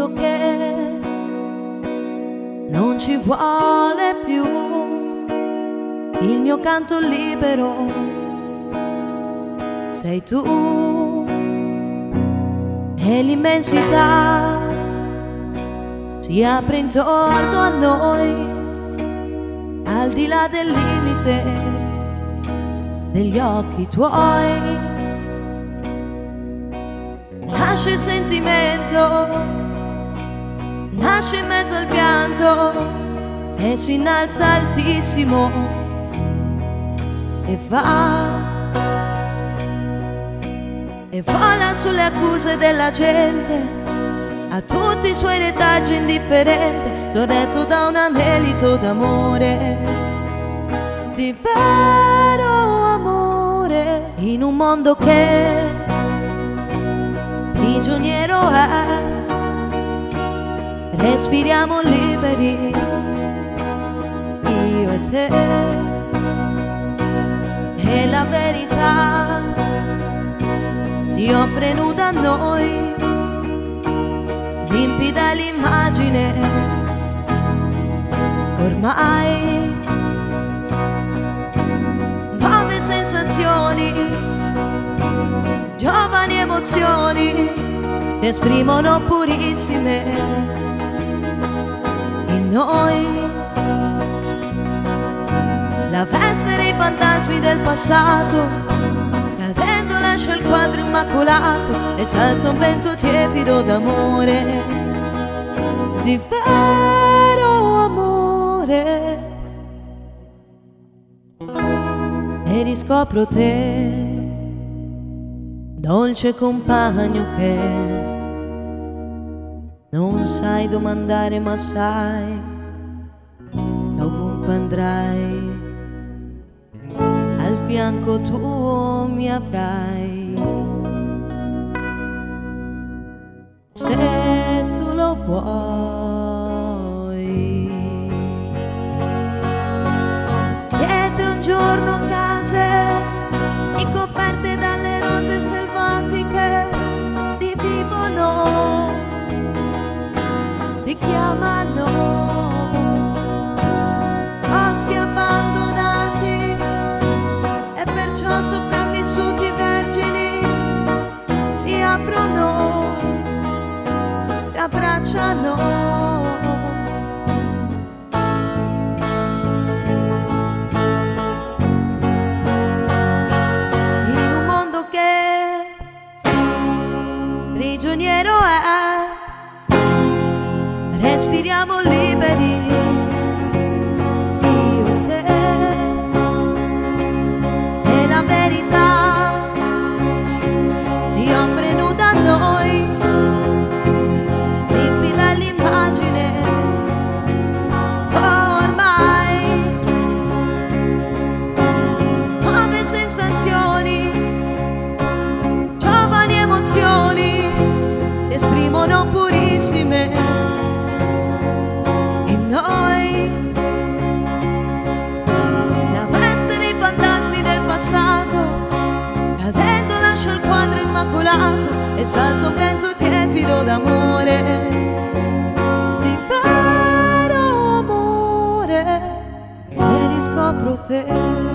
mondo che non ci vuole più, il mio canto libero sei tu, e l'immensità si apre intorno a noi, al di là del limite degli occhi tuoi. Nasce il sentimento, nasce in mezzo al pianto e si innalza altissimo e vola sulle accuse della gente, a tutti i suoi retaggi indifferente, sorretto da un anelito d'amore, di vero amore, in un mondo che prigioniero è. Respiriamo liberi, io e te, e la verità si offre nuda a noi, limpida l'immagine, ormai nuove sensazioni, giovani emozioni che esprimono purissime in noi la veste dei fantasmi del passato, cadendo lascia il quadro immacolato e s'alza un vento tiepido d'amore, di vero amore, e riscopro te, dolce compagno che non sai domandare ma sai, ovunque andrai al fianco tuo mi avrai, se tu lo vuoi. Dietro un giorno case ricoperte dalle rose selvatiche rivivono, ti chiamano, boschi abbandonati e perciò sopravvissuti vergini ti aprono, ti abbracciano. In un mondo che prigioniero è, respiriamo liberi, io e te, e la verità si offre nuda a noi, limpida l'immagine, ormai nuove sensazioni, giovani emozioni esprimono purissime noi la veste dei fantasmi del passato, cadendo lascia il quadro immacolato e s'alza un vento tiepido d'amore, di vero amore, e riscopro te.